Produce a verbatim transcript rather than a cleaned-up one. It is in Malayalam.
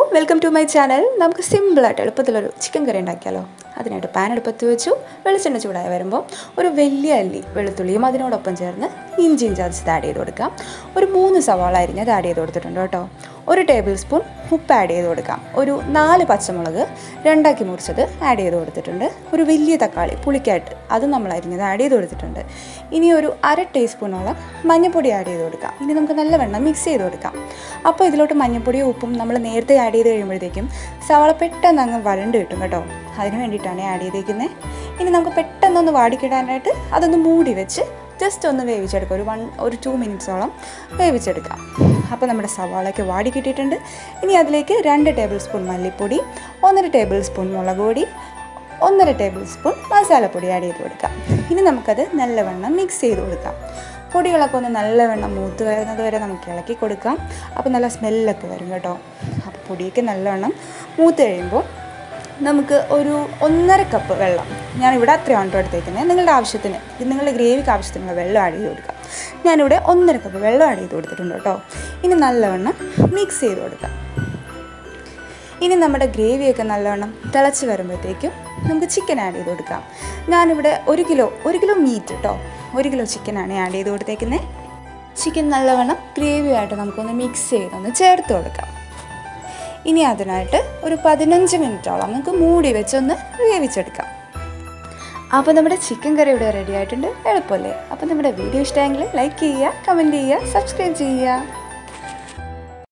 Welcome to my channel. നമുക്ക് സിമ്പിളായിട്ട് എളുപ്പത്തിലൊരു ചിക്കൻ കറി ഉണ്ടാക്കിയാലോ. അതിനായിട്ട് പാൻ അടുപ്പത്ത് വെച്ചു. വെളിച്ചെണ്ണ ചൂടായി വരുമ്പോൾ ഒരു വലിയ അല്ലി വെളുത്തുള്ളിയും അതിനോടൊപ്പം ചേർന്ന് ഇഞ്ചിയും ചതച്ചത് ആഡ് ചെയ്ത് കൊടുക്കാം. ഒരു മൂന്ന് സവാള അരിഞ്ഞത് ആഡ് ചെയ്ത് കൊടുത്തിട്ടുണ്ട് കേട്ടോ. ഒരു ടേബിൾ സ്പൂൺ ഉപ്പ് ആഡ് ചെയ്ത് കൊടുക്കാം. ഒരു നാല് പച്ചമുളക് രണ്ടാക്കി മുറിച്ചത് ആഡ് ചെയ്ത് കൊടുത്തിട്ടുണ്ട്. ഒരു വലിയ തക്കാളി പുളിക്കായിട്ട് അത് നമ്മൾ അരിഞ്ഞത് ആഡ് ചെയ്ത് കൊടുത്തിട്ടുണ്ട്. ഇനി ഒരു അര ടീസ്പൂണോളം മഞ്ഞൾപ്പൊടി ആഡ് ചെയ്ത് കൊടുക്കാം. ഇനി നമുക്ക് നല്ലവണ്ണം മിക്സ് ചെയ്ത് കൊടുക്കാം. അപ്പോൾ ഇതിലോട്ട് മഞ്ഞൾപ്പൊടിയും ഉപ്പും നമ്മൾ നേരത്തെ ആഡ് ചെയ്ത് കഴിയുമ്പോഴത്തേക്കും സവാള പെട്ടെന്ന് അങ്ങ് വരണ്ട് കിട്ടും കേട്ടോ. അതിന് വേണ്ടിയിട്ടാണ് ആഡ് ചെയ്തേക്കുന്നത്. ഇനി നമുക്ക് പെട്ടെന്നൊന്ന് വാടിക്കിടാനായിട്ട് അതൊന്ന് മൂടി വെച്ച് ജസ്റ്റ് ഒന്ന് വേവിച്ചെടുക്കാം. ഒരു വൺ ഒരു ടു മിനിറ്റ്സോളം വേവിച്ചെടുക്കാം. അപ്പോൾ നമ്മുടെ സവാളയ്ക്ക് വാടി കിട്ടിയിട്ടുണ്ട്. ഇനി അതിലേക്ക് രണ്ട് ടേബിൾ സ്പൂൺ മല്ലിപ്പൊടി, ഒന്നര ടേബിൾ സ്പൂൺ മുളക് പൊടി, ഒന്നര ടേബിൾ സ്പൂൺ മസാലപ്പൊടി ആഡ് ചെയ്ത് കൊടുക്കാം. ഇനി നമുക്കത് നല്ലവണ്ണം മിക്സ് ചെയ്ത് കൊടുക്കാം. പൊടികളൊക്കെ ഒന്ന് നല്ലവണ്ണം മൂത്ത് വരുന്നത് വരെ നമുക്ക് ഇളക്കി കൊടുക്കാം. അപ്പോൾ നല്ല സ്മെല്ലൊക്കെ വരും കേട്ടോ. അപ്പോൾ പൊടിയൊക്കെ നല്ലവണ്ണം മൂത്ത് കഴിയുമ്പോൾ നമുക്ക് ഒരു ഒന്നര കപ്പ് വെള്ളം, ഞാനിവിടെ അത്രയാണ് കേട്ടോ എടുത്തേക്കുന്നത്. നിങ്ങളുടെ ആവശ്യത്തിന്, നിങ്ങളുടെ ഗ്രേവിക്ക് ആവശ്യത്തിനുള്ള വെള്ളം ആഡ് ചെയ്ത് കൊടുക്കാം. ഞാനിവിടെ ഒന്നര കപ്പ് വെള്ളം ആഡ് ചെയ്ത് കൊടുത്തിട്ടുണ്ട് കേട്ടോ. ഇനി നല്ലവണ്ണം മിക്സ് ചെയ്ത് കൊടുക്കാം. ഇനി നമ്മുടെ ഗ്രേവിയൊക്കെ നല്ലവണ്ണം തിളച്ച് വരുമ്പോഴത്തേക്കും നമുക്ക് ചിക്കൻ ആഡ് ചെയ്ത് കൊടുക്കാം. ഞാനിവിടെ ഒരു കിലോ ഒരു കിലോ മീറ്റ് കേട്ടോ, ഒരു കിലോ ചിക്കനാണ് ആഡ് ചെയ്ത് കൊടുത്തേക്കുന്നത്. ചിക്കൻ നല്ലവണ്ണം ഗ്രേവിയായിട്ട് നമുക്കൊന്ന് മിക്സ് ചെയ്തൊന്ന് ചേർത്ത് കൊടുക്കാം. ഇനി അതിനായിട്ട് ഒരു പതിനഞ്ച് മിനിറ്റോളം നമുക്ക് മൂടി വെച്ചൊന്ന് വേവിച്ചെടുക്കാം. അപ്പോൾ നമ്മുടെ ചിക്കൻ കറി ഇവിടെ റെഡി ആയിട്ടുണ്ട്. എളുപ്പമല്ലേ? അപ്പോൾ നമ്മുടെ വീഡിയോ ഇഷ്ടമെങ്കിൽ ലൈക്ക് ചെയ്യുക, കമൻറ്റ് ചെയ്യുക, സബ്സ്ക്രൈബ് ചെയ്യുക.